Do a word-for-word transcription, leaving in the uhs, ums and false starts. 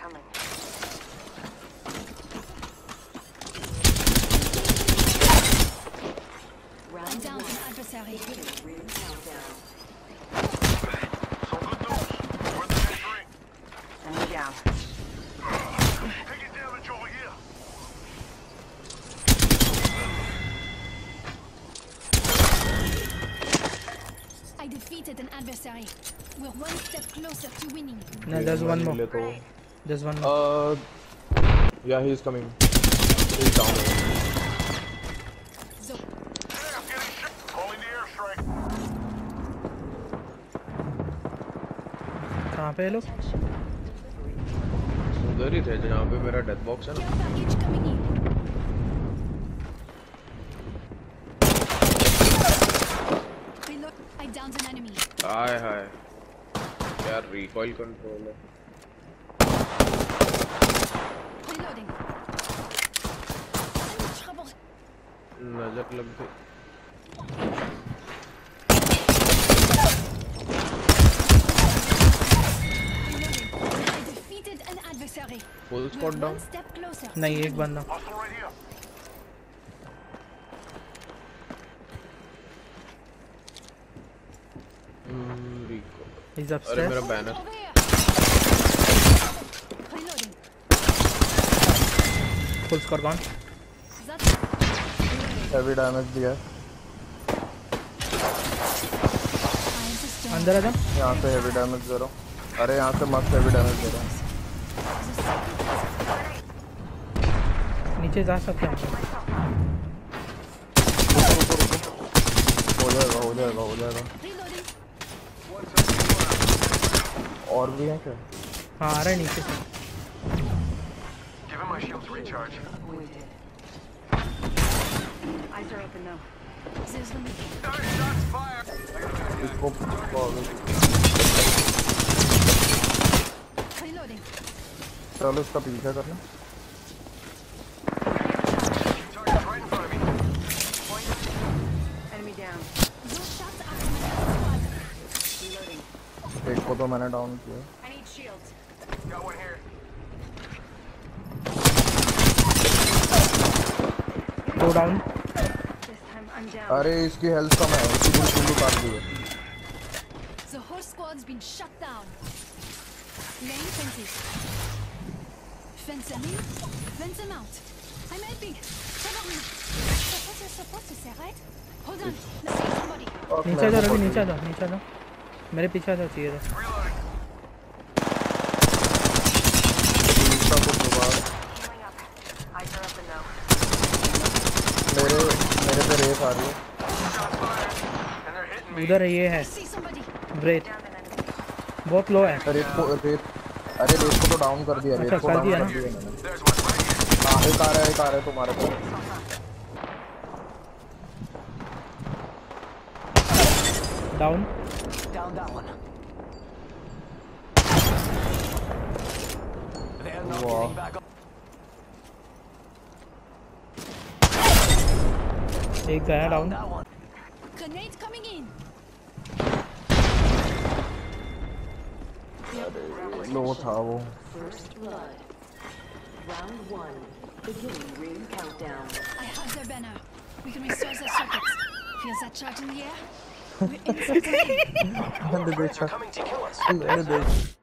coming. Round down an adversary. Some good news. We're in the next ring. Enemy down. Taking damage over here. I defeated an adversary. We're one step closer to winning. No, there's one more. There's one more. Uh, yeah, he's coming. He's down. So, Hey, I'm getting shot. Calling the airstrike. कहाँ पे है लोग? उधर ही थे जहाँ पे मेरा death box है ना. care package coming in. Reload. I downed an enemy. हाय हाय. यार recoil control है. Reloading. I'm in trouble. नजर लग गई. I defeated an adversary. Full We're squad down. one step closer. नहीं एक बंदा. Hostile right here. Hmm, recoil. He's अरे upstairs. मेरा banner. Over here. Reloading. Full score gone. That's Heavy damage दिया. I am sustained. अंदर आ जा. यहाँ से heavy damage दे रहा हूँ. अरे यहाँ से मस्त heavy damage दे रहा हूँ. नीचे जा सकते हैं. हो जाएगा हो जाएगा हो जाएगा. Reloading. और भी हैं क्या? हाँ आ रहा है नीचे से. Give him my shield to recharge. Eyes are open though. There's the meeting. Shots fired. इसको Reloading. चलो इसका पीछा करना. Target's right in front of me. Enemy down. Those shots are from another squad. Reloading. एक को तो मैंने down किया. I need shields. Got one here. Go down. This time I'm down. अरे इसकी हेल्थ कम है. इसकी पूरी फुल उतार दी है. The whole squad's been shut down. Laying fences. Fence them in, fence them out. I'm helping. Cover me. That's what you're supposed to say, right? Hold on. Let's see somebody. नीचे आ जा रवि. नीचे आ जा. नीचे आ जा. मेरे पीछे आ जा चाहिए था. Reloading. इसका कुछ दोबारा. Healing up. Eyes are open though. मेरे मेरे पे रेस आ रही है. Shots fired. And they're hitting me. उधर ये है. I see somebody. Breath. Down an enemy. बहुत लो है. रेस को रेस. अरे रेस को तो डाउन कर दिया. रेस अच्छा, को कर डाउन दिया कर ना? दिया मैंने. There's one right here. हाँ एक आ रहा है एक आ रहा है तुम्हारे पास. Down. Down that one. They're not Wow. getting back up. एक गया down. That one. Grenade coming in. लो था वो. First blood. Round one. Beginning ring countdown. I have their banner. We can restore their circuits. Feels that charge in the air? We're inside the ring. मैंने देखा. They're coming to kill us. मैंने देखा.